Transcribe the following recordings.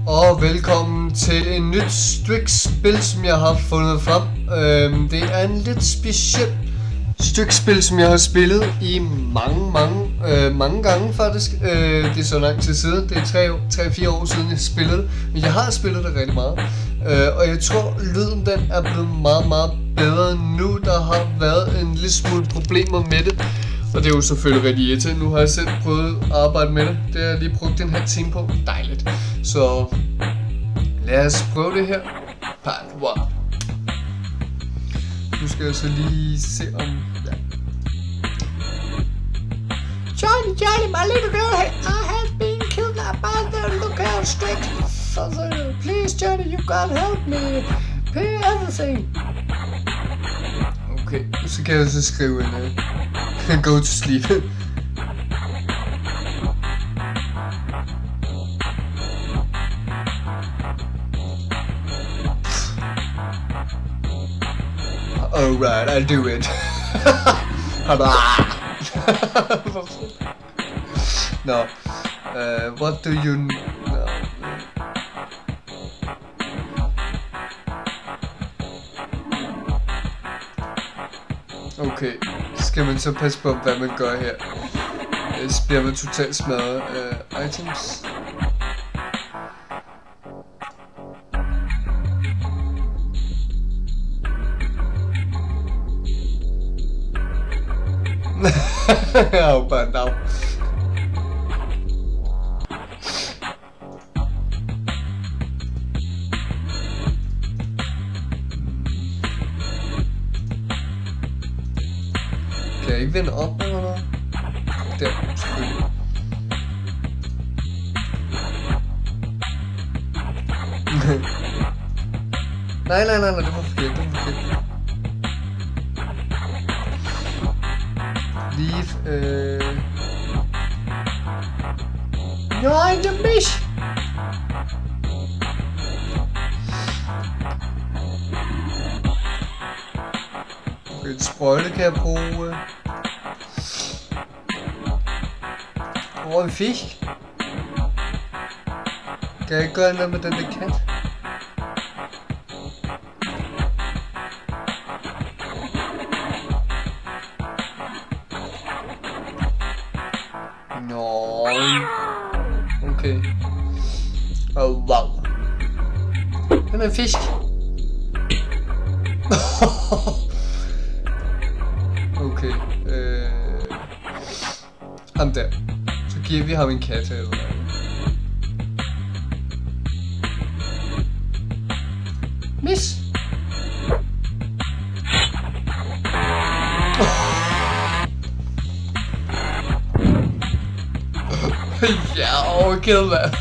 Og velkommen til en nyt Strix-spil, som jeg har fundet frem. Det er en lidt speciel Strix-spil, som jeg har spillet i mange gange faktisk. Det er så lang tid siden, det er 3-4 år siden jeg spillede, men jeg har spillet det rigtig meget. Og jeg tror lyden den er blevet meget bedre nu. Der har været en lille smule problemer med det, og det er jo selvfølgelig rigtig irriterende. Nu har jeg selv prøvet at arbejde med det. Det har jeg lige brugt den her time på. Dejligt. Så lad os prøve det her. Part 1. Nu skal jeg så lige se om... Ja. Johnny, my little girl has been kidnapped by the lookout Strix. Please, Johnny, you gotta help me. Pay everything. Okay, så kan jeg så skrive en go to sleep. Alright, I'll do it. No. What do you know? Okay, skal man så passe på, hvad man gør her. Så bliver man totalt smadret af items. Oh, but no. Kan jeg ikke vende op eller noget? Der, selvfølgelig. Nej, det var forkert, Leave, You're in the mission. Okay, et sprøjte kan jeg bruge. En fisk. Kan jeg ikke gøre noget med den der kat? Nå. Okay. Oh wow. Den er en fisk. Okay. Ham der. Så giver vi ham en kat eller noget. Miss. Ja, overkill, man.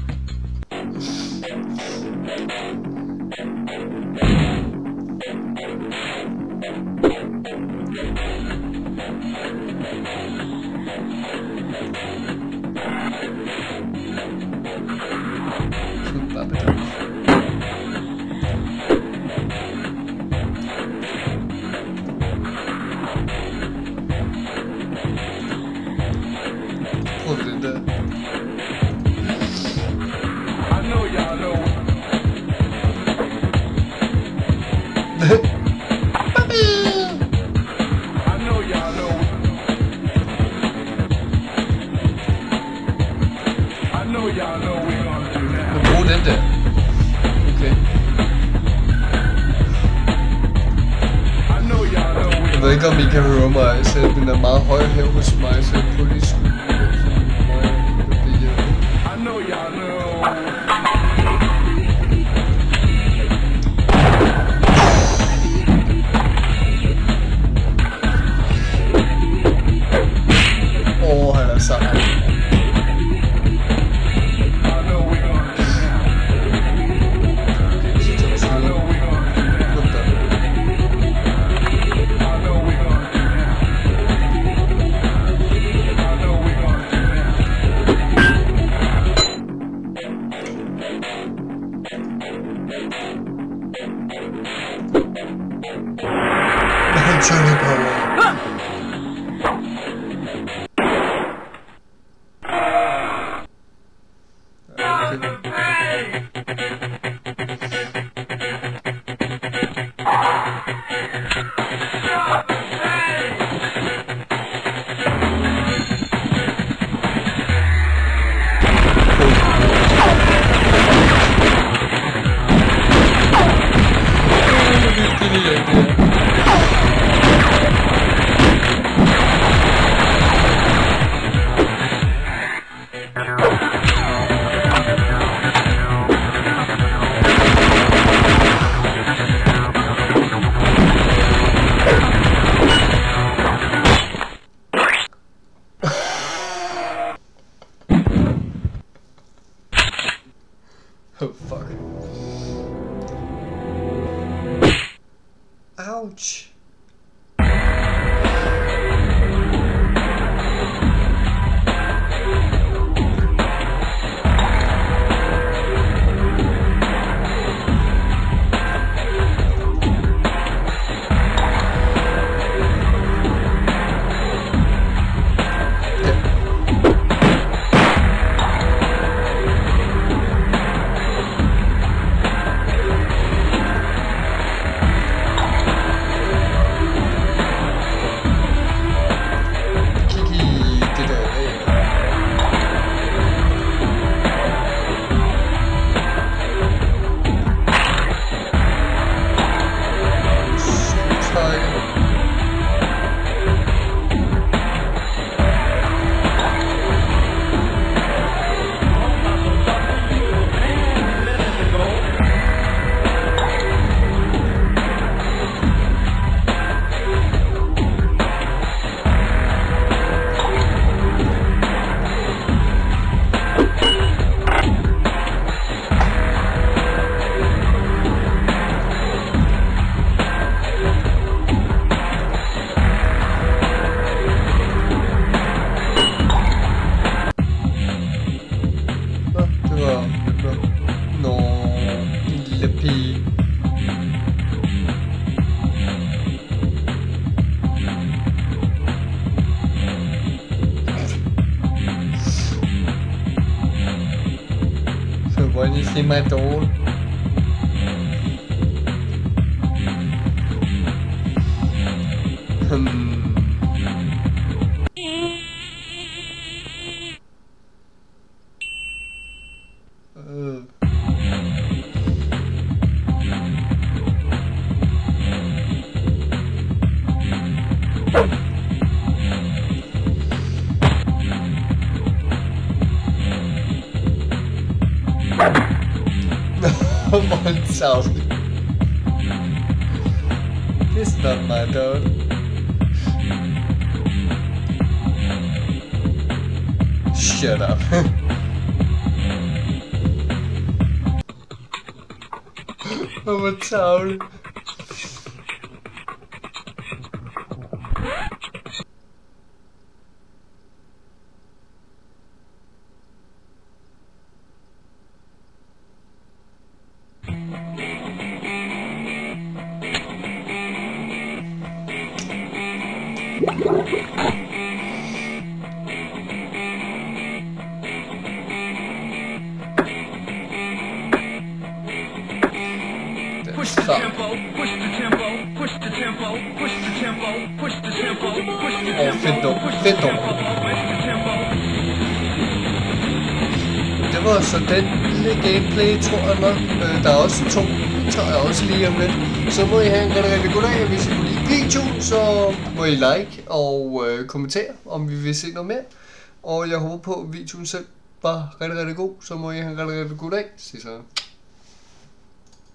Prøv den der. Brug den der. Okay. Jeg ved ikke om I kan høre mig, så den er meget høj her hos mig, så jeg prøver lige at skrue den. Han er sej. Johnny Power. Okay. Oh fuck. Ouch. When you see my door. One sound. It's not my dog. Shut up. One sound. Push the tempo, push the tempo, push the tempo, push the tempo, push the tempo, push the tempo, push the tempo. Det var så den lille gameplay, tror jeg nok. Der er også 2, tager jeg også lige om lidt. Så må I have en rigtig god dag. Hvis I kunne lide videoen, så må I like og kommentere, om vi vil se noget mere. Og jeg håber på, at videoen selv var rigtig god. Så må I have en rigtig god dag. Se så.